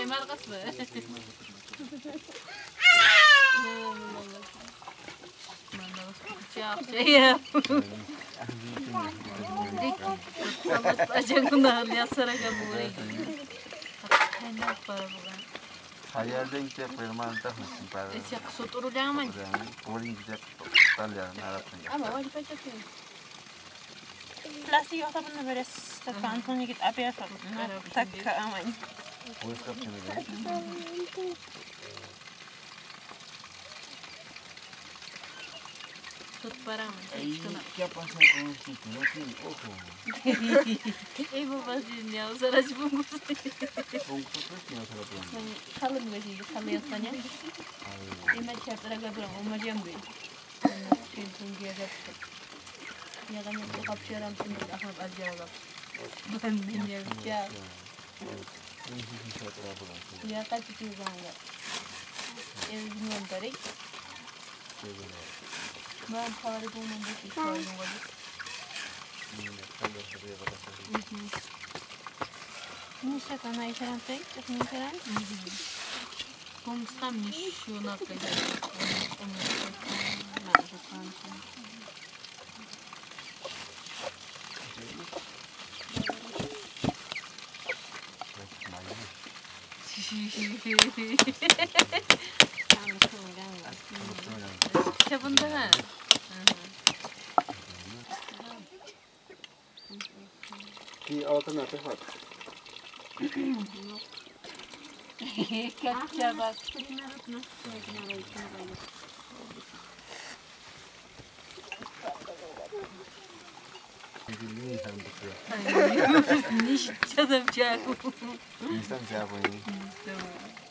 markas be. Siap saya. Sabat aja guna lihat seragam mulai. Enak para bukan. Hayalin siya permanta husin para. Siap suturu jangan. Poring siya talya narap niya. Ama wajib aja tuh. Plastik apa pun beres terpantulnya kita apa ya tak aman. Pulis kap sini deh. Sut barang. Siapa sih yang situ nanti? Oh. Ibu pasti nyal saras bungkus. Bungkus terus nyal salah tuh. Kalau nggak sih kalau yang tanya. Ini macam teragak berang umur jam gue. Cintung dia dapat. Ya kan yang kapsiran pun akan aja lah. Bandingnya dia. Ini bisa terapkan. Ya kan itu banget. Ini ngantarik. Bang, kalau itu membuat itu yang wajib. Ini siya tanah isyaran teh, ini isyaran. Kung sam nisyo na kaya Siapa dah? Di awal tengah tepat. Kacabas. Ini sampai ke. Nisya dah jago. Ini sampai siapa ini?